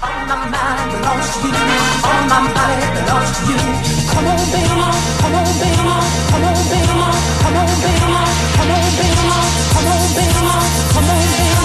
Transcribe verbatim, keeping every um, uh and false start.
my mind belongs to you. All my body belongs to you. Come on, baby, come on, baby, come on, baby, come on, baby, come on, baby, come on, baby, come on, baby.